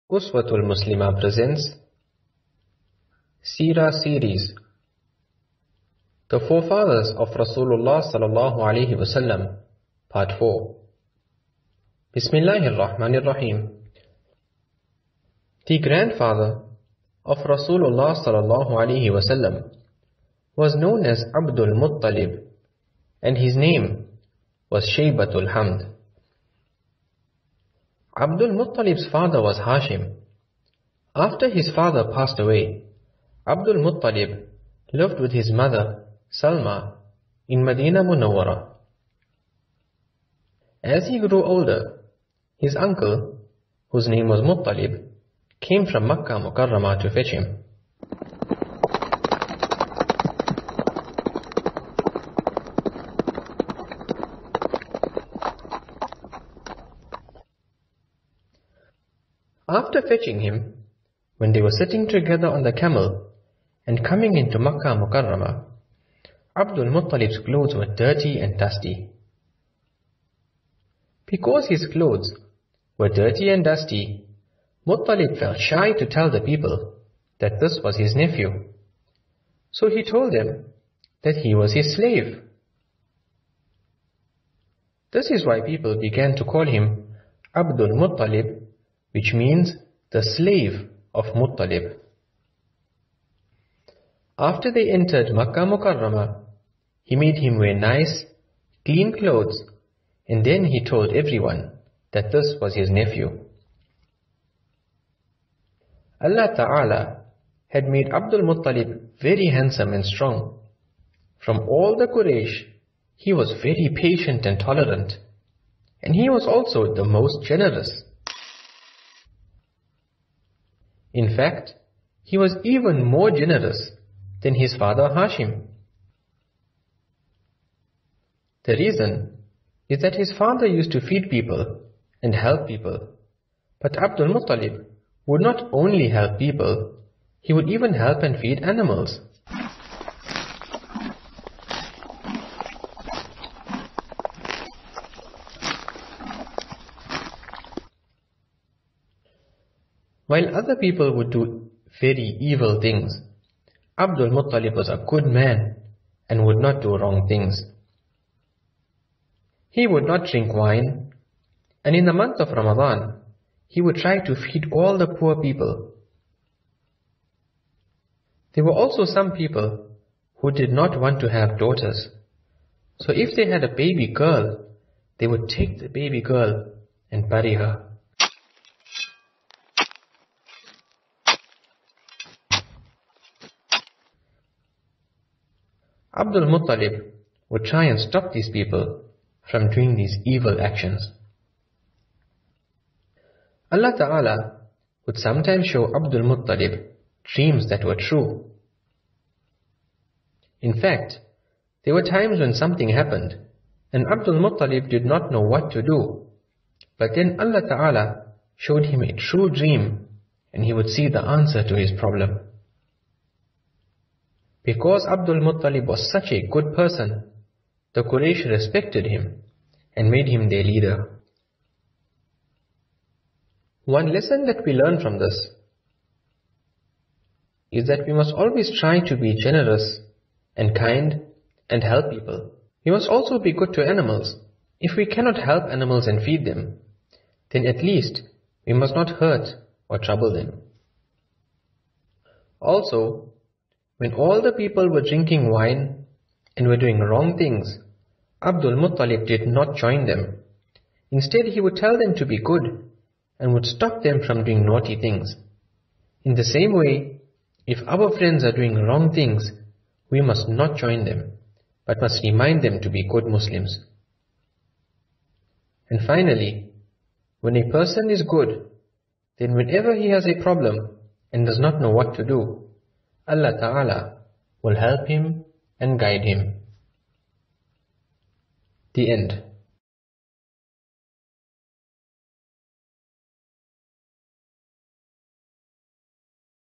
Uswatul Muslima presents Seerah series. The Forefathers of Rasulullah sallallahu alaihi wasallam, Part 4. Bismillahir Rahmanir Rahim. The grandfather of Rasulullah sallallahu alaihi wasallam was known as Abdul Muttalib, and his name was Shaybatul Hamd. Abdul Muttalib's father was Hashim. After his father passed away, Abdul Muttalib lived with his mother, Salma, in Medina Munawwara. As he grew older, his uncle, whose name was Muttalib, came from Makkah Mukarramah to fetch him. After fetching him, when they were sitting together on the camel and coming into Makkah Mukarramah, Abdul Muttalib's clothes were dirty and dusty. Because his clothes were dirty and dusty, Muttalib felt shy to tell the people that this was his nephew. So he told them that he was his slave. This is why people began to call him Abdul Muttalib, which means the slave of Muttalib. After they entered Makkah Mukarramah, he made him wear nice, clean clothes, and then he told everyone that this was his nephew. Allah Ta'ala had made Abdul Muttalib very handsome and strong. From all the Quraysh, he was very patient and tolerant, and he was also the most generous. In fact, he was even more generous than his father Hashim. The reason is that his father used to feed people and help people, but Abdul Muttalib would not only help people, he would even help and feed animals. While other people would do very evil things, Abdul Muttalib was a good man and would not do wrong things. He would not drink wine, and in the month of Ramadan, he would try to feed all the poor people. There were also some people who did not want to have daughters, so if they had a baby girl, they would take the baby girl and bury her. Abdul Muttalib would try and stop these people from doing these evil actions. Allah Ta'ala would sometimes show Abdul Muttalib dreams that were true. In fact, there were times when something happened and Abdul Muttalib did not know what to do. But then Allah Ta'ala showed him a true dream and he would see the answer to his problem. Because Abdul Muttalib was such a good person, the Quraysh respected him and made him their leader. One lesson that we learn from this is that we must always try to be generous and kind and help people. We must also be good to animals. If we cannot help animals and feed them, then at least we must not hurt or trouble them. Also, when all the people were drinking wine and were doing wrong things, Abdul Muttalib did not join them. Instead, he would tell them to be good and would stop them from doing naughty things. In the same way, if our friends are doing wrong things, we must not join them, but must remind them to be good Muslims. And finally, when a person is good, then whenever he has a problem and does not know what to do, Allah Ta'ala will help him and guide him. The end.